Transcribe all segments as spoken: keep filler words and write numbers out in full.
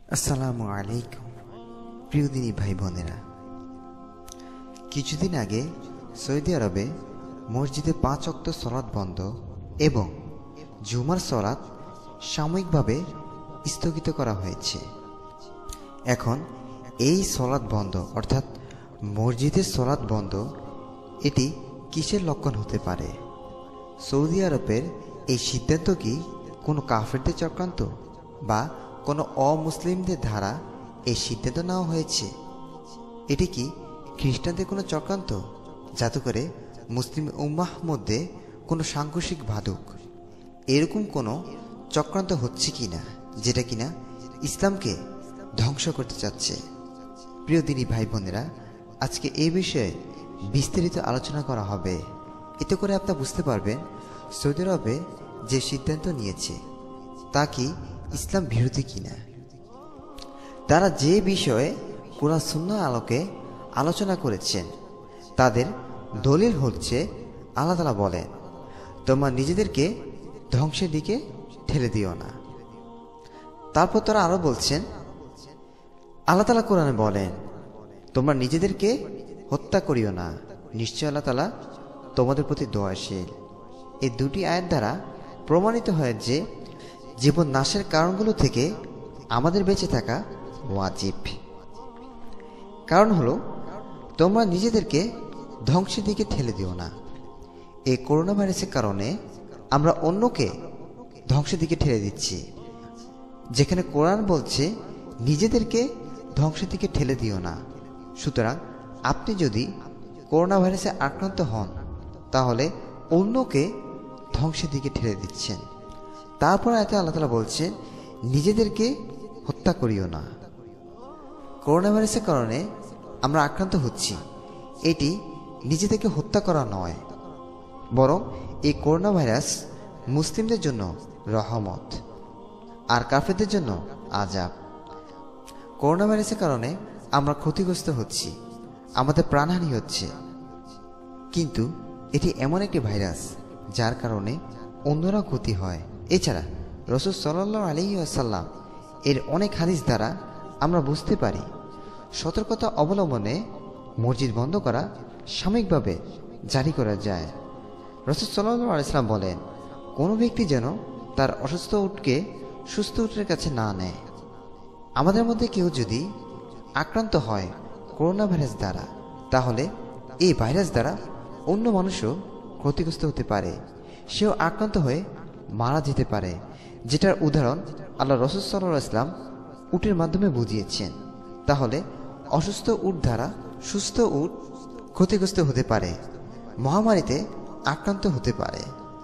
আসসালামু আলাইকুম প্রিয় দিনী ভাই বোনেরা, কিছুদিন আগে সৌদি আরবে মসজিদে পাঁচ ওয়াক্ত সলাৎ বন্ধ এবং জুমার সলাৎ সাময়িকভাবে স্থগিত করা হয়েছে। এখন এই সলাৎ বন্ধ অর্থাৎ মসজিদের সলাৎ বন্ধ এটি কিসের লক্ষণ হতে পারে? সৌদি আরবের এই সিদ্ধান্ত কি কোনো কাফেরদের চক্রান্ত বা কোনো অমুসলিমদের দ্বারা এই সিদ্ধান্ত নেওয়া হয়েছে? এটি কি খ্রিস্টানদের কোনো চক্রান্ত, যাতে করে মুসলিম উম্মাহ মধ্যে কোনো সাংঘর্ষিক বাধক, এরকম কোনো চক্রান্ত হচ্ছে কি না, যেটা কিনা ইসলামকে ধ্বংস করতে চাচ্ছে? প্রিয় দিনী ভাই বোনেরা, আজকে এই বিষয়ে বিস্তারিত আলোচনা করা হবে। এতে করে আপনারা বুঝতে পারবেন সৌদি আরবে যে সিদ্ধান্ত নিয়েছে তা কি ইসলাম বিরোধী কিনা। তারা যে বিষয়ে কোরআন সুন্নাহ আলোকে আলোচনা করেছেন তাদের দলিল হচ্ছে, আল্লাহ তাআলা বলেন, তোমরা নিজেদেরকে ধ্বংসের দিকে ঠেলে দিও না। তারপর তারা আরো বলছেন, আল্লাহ তাআলা কোরআনে বলেন, তোমরা নিজেদেরকে হত্যা করিও না, নিশ্চয় আল্লাহ তাআলা তোমাদের প্রতি দয়াশীল। এই দুটি আয়াত দ্বারা প্রমাণিত হয় যে জীবন নাশের কারণগুলো থেকে আমাদের বেঁচে থাকা ওয়াজিব। কারণ হলো, তোমরা নিজেদেরকে ধ্বংসের দিকে ঠেলে দিও না। এই করোনা ভাইরাসের কারণে আমরা অন্যকে ধ্বংসের দিকে ঠেলে দিচ্ছি, যেখানে কোরআন বলছে নিজেদেরকে ধ্বংসের দিকে ঠেলে দিও না। সুতরাং আপনি যদি করোনা ভাইরাসে আক্রান্ত হন তাহলে অন্যকে ধ্বংসের দিকে ঠেলে দিচ্ছেন। তারপর আয়াতে আল্লাহ তাআলা বলছেন, নিজেদেরকে হত্যা করিও না। করোনা ভাইরাসের কারণে আমরা আক্রান্ত হচ্ছি, এটি নিজেদেরকে হত্যা করা নয়, বরং এই করোনা ভাইরাস মুসলিমদের জন্য রহমত আর কাফেরদের জন্য আযাব। করোনা ভাইরাসের কারণে আমরা ক্ষতিগ্রস্ত হচ্ছি, আমাদের প্রাণহানি হচ্ছে, কিন্তু এটি এমন একটি ভাইরাস যার কারণে অন্যরা ক্ষতি হয়। এছাড়া রাসূল সাল্লাল্লাহু আলাইহি ওয়াসাল্লাম এর অনেক হাদিস দ্বারা আমরা বুঝতে পারি সতর্কতা অবলম্বনে মসজিদ বন্ধ করা সাময়িকভাবে জারি করা যায়। রাসূল সাল্লাল্লাহু আলাইহি ওয়াসাল্লাম বলেন, কোনো ব্যক্তি যেন তার অসুস্থ উটকে সুস্থ উটের কাছে না নেয়। আমাদের মধ্যে কেউ যদি আক্রান্ত হয় করোনা ভাইরাস দ্বারা, তাহলে এই ভাইরাস দ্বারা অন্য মানুষও ক্ষতিগ্রস্ত হতে পারে, সেও আক্রান্ত হয়ে মারা যেতে পারে, যেটার উদাহরণ আল্লাহ রাসূল সাল্লাল্লাহু আলাইহি ওয়াসাল্লাম উটের মাধ্যমে বুঝিয়েছেন। তাহলে অসুস্থ উট দ্বারা সুস্থ উট ক্ষতিগ্রস্ত হতে পারে, মহামারীতে আক্রান্ত হতে পারে।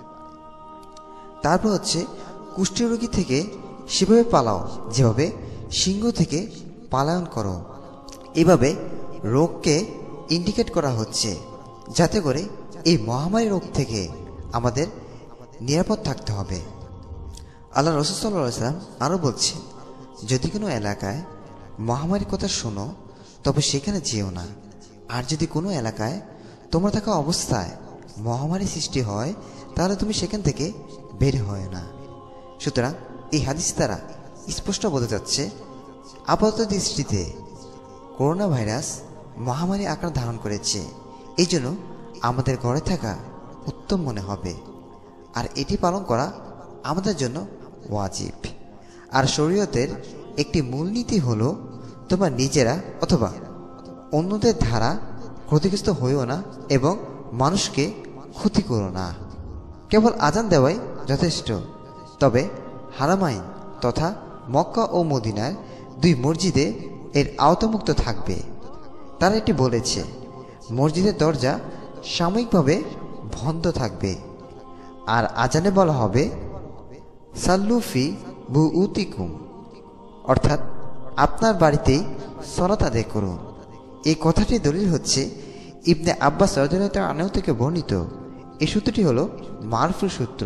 তারপর হচ্ছে, কুষ্ঠরোগী থেকে সেভাবে পালাও যেভাবে সিংহ থেকে পালায়ন করো। এভাবে রোগকে ইন্ডিকেট করা হচ্ছে, যাতে করে এই মহামারী রোগ থেকে আমাদের নিরাপদ থাকতে হবে। আল্লাহ রাসূল সাল্লাল্লাহু আলাইহি ওয়াসাল্লাম আরও বলছেন, যদি কোনো এলাকায় মহামারীর কথা শোনো তবে সেখানে যেও না, আর যদি কোনো এলাকায় তোমরা থাকা অবস্থায় মহামারী সৃষ্টি হয় তাহলে তুমি সেখান থেকে বের হয় না। সুতরাং এই হাদিস দ্বারা স্পষ্ট বোঝা যাচ্ছে, আপাতত দৃষ্টিতে করোনা ভাইরাস মহামারী আকার ধারণ করেছে, এই জন্য আমাদের ঘরে থাকা উত্তম মনে হবে, আর এটি পালন করা আমাদের জন্য ওয়াজিব। আর শরীয়তের একটি মূলনীতি হলো, তোমরা নিজেরা অথবা অন্যদের দ্বারা ক্ষতিগ্রস্ত হইও না এবং মানুষকে ক্ষতি করো না। কেবল আজান দেওয়াই যথেষ্ট। তবে হারামাইন তথা মক্কা ও মদিনার দুই মসজিদে এর আওতামুক্ত থাকবে। তারা এটি বলেছে, মসজিদের দরজা সাময়িকভাবে বন্ধ থাকবে, আর আজানে বলা হবে, সাল্লু ফি বুউতিকুম, অর্থাৎ আপনার বাড়িতেই সালাত আদায় করুন। এই কথাটি দলিল হচ্ছে ইবনে আব্বাস রাদিয়াল্লাহু আনহু থেকে বর্ণিত। এই সূত্রটি হলো মারফু সূত্র,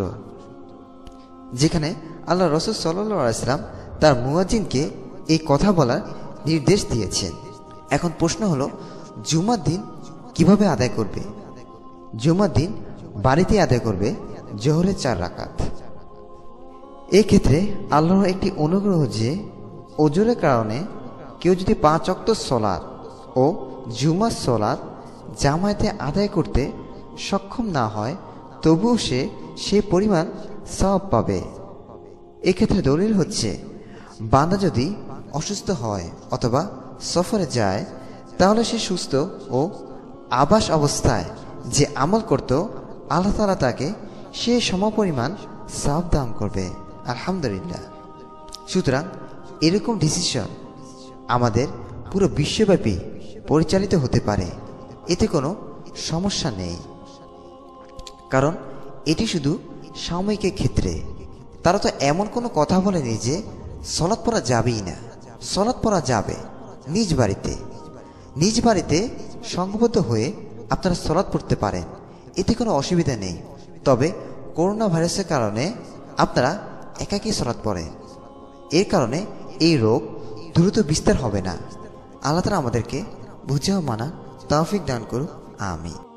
যেখানে আল্লাহ রাসূল সাল্লাল্লাহু আলাইহি ওয়াসাল্লাম তার মুয়াজ্জিনকে এই কথা বলার নির্দেশ দিয়েছেন। এখন প্রশ্ন হলো, জুমার দিন কিভাবে আদায় করবে? জুমার দিন বাড়িতে আদায় করবে জোহরের চার রাকাত। এই ক্ষেত্রে আল্লাহর একটি অনুগ্রহ যে ওজোরের কারণে কেউ যদি পাঁচ ওয়াক্ত সালাত ও জুমার সালাত জামায়াতে আদায় করতে সক্ষম না হয়, তবুও সে সেই পরিমাণ সওয়াব পাবে। এক্ষেত্রে দলিল হচ্ছে, বান্দা যদি অসুস্থ হয় অথবা সফরে যায়, তাহলে সে সুস্থ ও আবাস অবস্থায় যে আমল করত, আল্লাহ তাআলা তাকে সে সমপরিমাণ সওয়াব দান করবে। আলহামদুলিল্লাহ। সুতরাং এরকম ডিসিশন আমাদের পুরো বিশ্বব্যাপী পরিচালিত হতে পারে, এতে কোনো সমস্যা নেই। কারণ এটি শুধু সাময়িকের ক্ষেত্রে। তারা তো এমন কোনো কথা বলেনি যে সলাৎ পড়া যাবেই না। সলাৎ পড়া যাবে নিজ বাড়িতে। নিজ বাড়িতে সংঘবদ্ধ হয়ে আপনারা সলাৎ পড়তে পারেন, এতে কোনো অসুবিধা নেই। তবে করোনা ভাইরাসের কারণে আপনারা একাকী সলাৎ পড়েন, এর কারণে এই রোগ দ্রুত বিস্তার হবে না। আল্লাহ তাআলা আমাদেরকে বুঝে ও মানা তৌফিক দান করুন। আমিন।